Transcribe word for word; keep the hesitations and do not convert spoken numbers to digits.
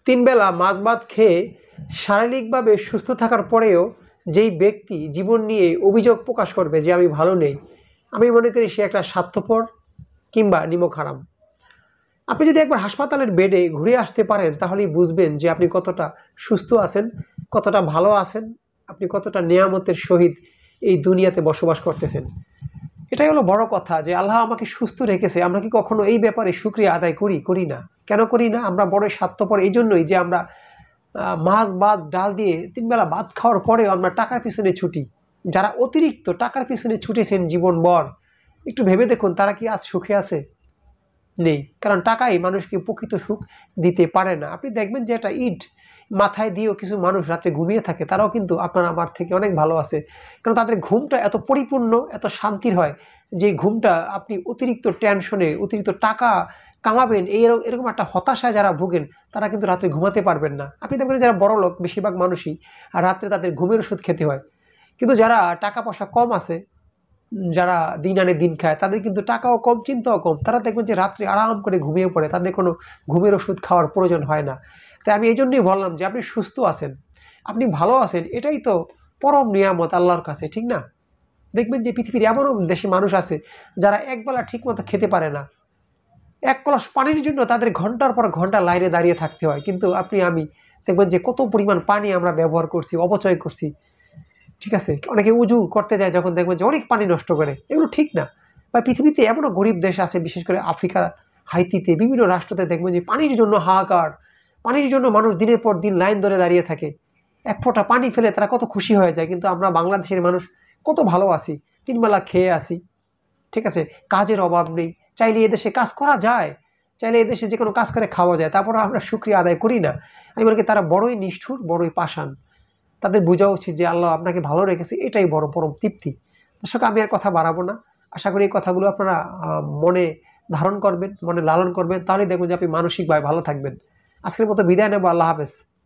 তিন বেলা মাছ ভাত খেয়ে শারীরিকভাবে সুস্থ থাকার পরেও যেই ব্যক্তি জীবন নিয়ে অভিযোগ প্রকাশ করবে যে আমি ভালো নেই, আমি মনে করি সে একটা স্বার্থপর কিংবা নিমক হারাম। আপনি যদি একবার হাসপাতালের বেডে ঘুরে আসতে পারেন তাহলেই বুঝবেন যে আপনি কতটা সুস্থ আছেন, কতটা ভালো আছেন, আপনি কতটা নিয়ামতের সহিত এই দুনিয়াতে বসবাস করতেছেন। এটাই হলো বড় কথা যে আল্লাহ আমাকে সুস্থ রেখেছে। আমরা কি কখনো এই ব্যাপারে শুকরিয়া আদায় করি করি না? কেন করি না? আমরা বড় স্বার্থপর এই জন্যই যে আমরা মাছ ভাত ডাল দিয়ে তিনবেলা ভাত খাওয়ার পরেও আমরা টাকার পিছনে ছুটি। যারা অতিরিক্ত টাকার পিছনে ছুটেছেন জীবনভর, একটু ভেবে দেখুন তারা কি আজ সুখে আছে? নেই। কারণ টাকাই মানুষকে প্রকৃত সুখ দিতে পারে না। আপনি দেখবেন যে একটা ইট মাথায় দিয়েও কিছু মানুষ রাতে ঘুমিয়ে থাকে, তারাও কিন্তু আপনার আমার থেকে অনেক ভালো আছে। কারণ তাদের ঘুমটা এত পরিপূর্ণ, এত শান্তির হয় যে ঘুমটা আপনি অতিরিক্ত টেনশনে, অতিরিক্ত টাকা কামাবেন এই এরকম একটা হতাশায় যারা ভোগেন তারা কিন্তু রাত্রে ঘুমাতে পারবেন না। আপনি দেখবেন যারা বড় লোক বেশিরভাগ মানুষই আর রাত্রে তাদের ঘুমের ওষুধ খেতে হয়। কিন্তু যারা টাকা পয়সা কম আছে, যারা দিন আনে দিন খায়, তাদের কিন্তু টাকাও কম, চিন্তাও কম, তারা দেখবেন যে রাত্রে আরাম করে ঘুমিয়ে পড়ে, তাদের কোনো ঘুমের ওষুধ খাওয়ার প্রয়োজন হয় না। তাই আমি এই জন্যই বললাম যে আপনি সুস্থ আছেন, আপনি ভালো আছেন, এটাই তো পরম নিয়ামত আল্লাহর কাছে, ঠিক না? দেখবেন যে পৃথিবীর এমনও দেশে মানুষ আছে যারা একবেলা ঠিক মতো খেতে পারে না, এক গ্লাস পানির জন্য তাদের ঘন্টার পর ঘন্টা লাইনে দাঁড়িয়ে থাকতে হয়। কিন্তু আপনি আমি দেখবেন যে কত পরিমাণ পানি আমরা ব্যবহার করছি, অপচয় করছি, ঠিক আছে? অনেকে উজু করতে যায় যখন দেখবেন যে অনেক পানি নষ্ট করে, এগুলো ঠিক না। বা পৃথিবীতে এমনও গরিব দেশ আছে, বিশেষ করে আফ্রিকা, হাইতিতে, বিভিন্ন রাষ্ট্রতে দেখবেন যে পানির জন্য হাহাকার, পানির জন্য মানুষ দিনের পর দিন লাইন ধরে দাঁড়িয়ে থাকে। এক ফোঁটা পানি ফেলে তারা কত খুশি হয়ে যায়। কিন্তু আমরা বাংলাদেশের মানুষ কত ভালো আছি, তিনবেলা খেয়ে আসি, ঠিক আছে? কাজের অভাব নেই, চাইলে এদেশে কাজ করা যায়, চাইলে এদেশে যে কোনো কাজ করে খাওয়া যায়, তারপরে আমরা শুকরিয়া আদায় করি না। আমি বলি তারা বড়ই নিষ্ঠুর, বড়ই পাষাণ। তাদের বোঝা উচিত যে আল্লাহ আপনাকে ভালো রেখেছে, এটাই বড় পরম তৃপ্তি। দর্শক, আমি আর কথা বাড়াবো না। আশা করি এই কথাগুলো আপনারা মনে ধারণ করবেন, মনে লালন করবেন, তাহলেই দেখবেন যে আপনি মানসিকভাবে ভালো থাকবেন। আজকের মতো বিদায় নেব। আল্লাহ হাফেজ।